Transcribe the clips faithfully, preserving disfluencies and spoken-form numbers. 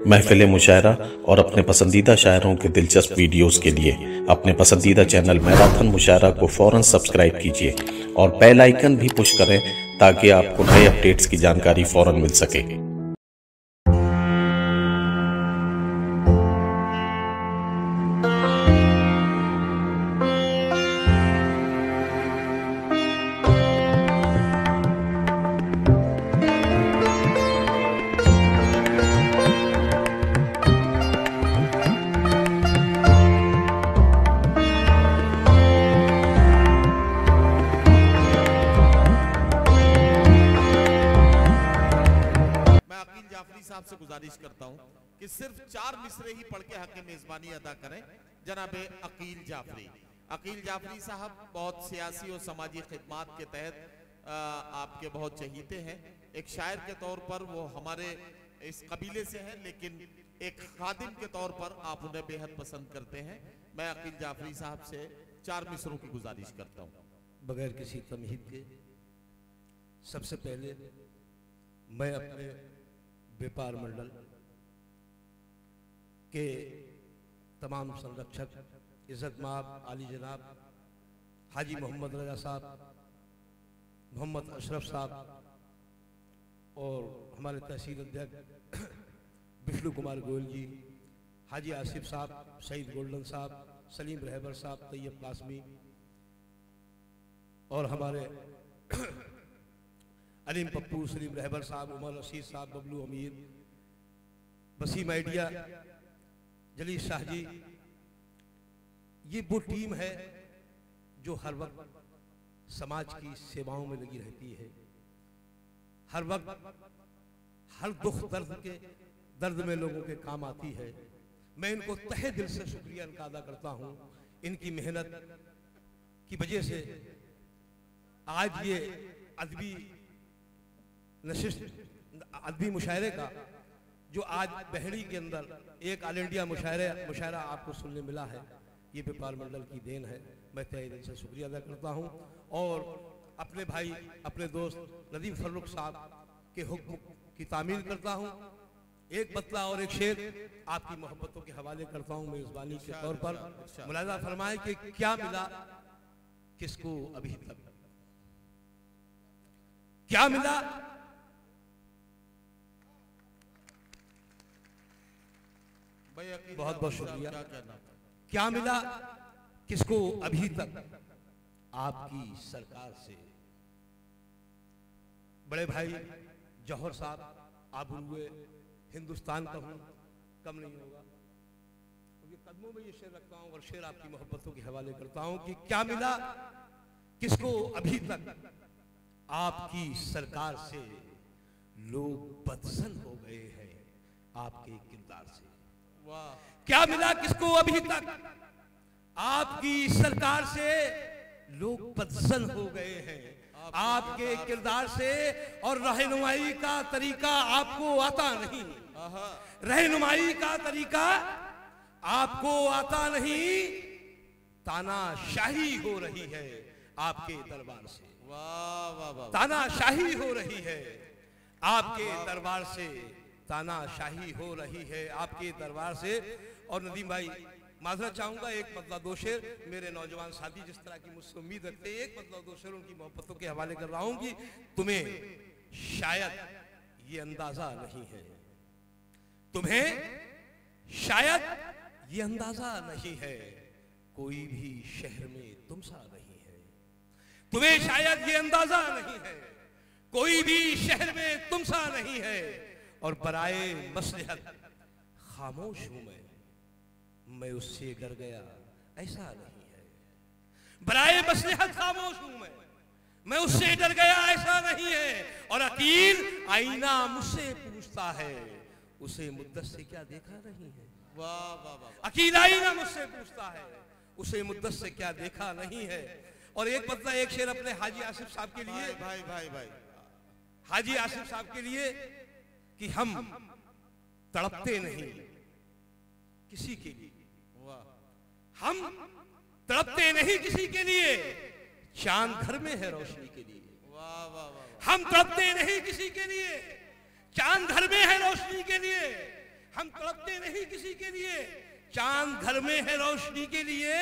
महफिल मुशायरा और अपने पसंदीदा शायरों के दिलचस्प वीडियोस के लिए अपने पसंदीदा चैनल मैराथन मुशायरा को फौरन सब्सक्राइब कीजिए और बेल आइकन भी पुश करें ताकि आपको नए अपडेट्स की जानकारी फौरन मिल सके। साहब से गुजारिश करता हूं कि सिर्फ चार मिसरे ही पढ़ के हक मेजबानी अदा करें। जनाब अकील जाफरी अकील जाफरी साहब बहुत सियासी और समाजी खिदमात के तहत आपके बहुत चहीते हैं। एक शायर के तौर पर वो हमारे इस कबीले से हैं, लेकिन एक खादिम के तौर पर आप उन्हें बेहद पसंद करते हैं। मैं अकील जाफरी साहब से चार मिसरों की गुजारिश करता हूं। बगैर किसी तमहीद के सबसे पहले मैं अपने व्यापार मंडल के तमाम संरक्षक इज्जत माब आली जनाब हाजी मोहम्मद रजा साहब, मोहम्मद अशरफ साहब और हमारे तहसील अध्यक्ष विष्णु कुमार गोयल जी, हाजी आसिफ साहब, सईद गोल्डन साहब, सलीम रहबर साहब, तैयब कासमी और हमारे अलीम पप्पू, सलीम रहबर साहब, उमर रशीद साहब, बबलू अमीर, वसीम आइडिया, जलील शाह जी। ये वो टीम है जो हर वक्त समाज की सेवाओं में लगी रहती है, हर वक्त हर दुख दर्द के दर्द में लोगों के काम आती है। मैं इनको तहे दिल से शुक्रिया इनका अदा करता हूँ। इनकी मेहनत की वजह से आज ये अदबी नशिस्त अदबी मुशायरे का जो आज बहरी के अंदर एक ऑल इंडिया मुशायरे मुशायरा आपको सुनने मिला है, ये व्यापार मंडल की देन है। मैं तहे दिल से शुक्रिया अदा करता हूँ और अपने भाई अपने दोस्त नदीम फर्रुख साहब के हुक्म की तामील करता हूँ। एक बतला और एक शेर आपकी मोहब्बतों के हवाले करता हूँ मेजबानी के तौर पर। मुलाजा फरमाए कि क्या मिला किसको अभी तक, क्या मिला बहुत बहुत शुक्रिया। क्या मिला किसको अभी तक आपकी सरकार से। बड़े भाई जौहर साहब, आप हुए हिंदुस्तान का हूं कम नहीं होगा, उनके कदमों में ये शेर रखता हूं और शेर आपकी मोहब्बतों के हवाले करता हूं कि क्या मिला किसको अभी तक आपकी सरकार से। लोग बदसन हो गए हैं आपके किरदार से। क्या मिला किसको अभी तक आपकी सरकार से। लोग बदसन हो गए हैं आपके किरदार से और रहनुमाई का तरीका आपको आता नहीं। रहनुमाई का तरीका आपको आता नहीं। तानाशाही हो रही है आपके दरबार से। वाह वाह वाह, तानाशाही हो रही है आपके दरबार से। तानाशाही हो रही है आपके दरबार से। और नदीम भाई माजरत चाहूंगा, एक मतलब दो शेर मेरे नौजवान साथी जिस तरह की मुझसे उम्मीद रखते हैं, एक मतलब दो शेर उनकी मोहब्बतों के हवाले कर रहा हूं कि तुम्हें शायद ये अंदाजा नहीं है, तुम्हें शायद ये अंदाजा नहीं है, कोई भी शहर में तुम सा नहीं है। तुम्हें शायद ये अंदाजा नहीं है, कोई भी शहर में तुम सा नहीं है। और बराए मसलहत खामोश हूं मैं, मैं उससे डर गया ऐसा नहीं है। बराए मसलहत खामोश हूं मैं, मैं उससे डर गया ऐसा नहीं है। और अकील आईना मुझसे पूछता है, उसे मुद्दत से क्या देखा नहीं है। वाह वाह वाह, अकील आईना मुझसे पूछता है, उसे मुद्दत से क्या देखा नहीं है। और एक बदला एक शेर अपने हाजी आसिफ साहब के लिए, भाई भाई भाई हाजी आसिफ साहब के लिए कि हम तड़पते नहीं किसी के लिए। हम तड़पते नहीं किसी के लिए, चांद घर में है रोशनी के लिए। वाह वाह वाह, हम तड़पते नहीं किसी के लिए, चांद घर में है रोशनी के लिए। हम चांद घर में है रोशनी के लिए,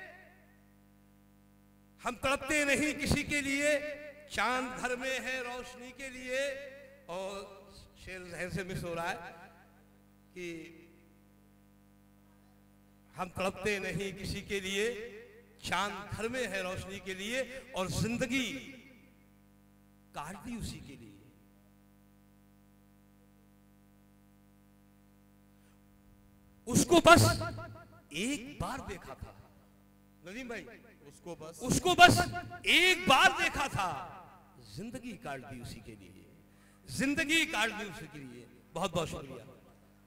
हम तड़पते नहीं किसी के लिए, चांद घर में है रोशनी के लिए। और शेर जहर से मिस हो रहा है कि हम तड़पते नहीं किसी के लिए, चांद घर में है रोशनी के लिए, और जिंदगी काट दी उसी के लिए। उसको बस एक बार देखा था नदीम भाई, उसको बस उसको बस एक बार देखा था, जिंदगी काट दी उसी के लिए, जिंदगी काट दी उसी के लिए। बहुत बहुत शुक्रिया।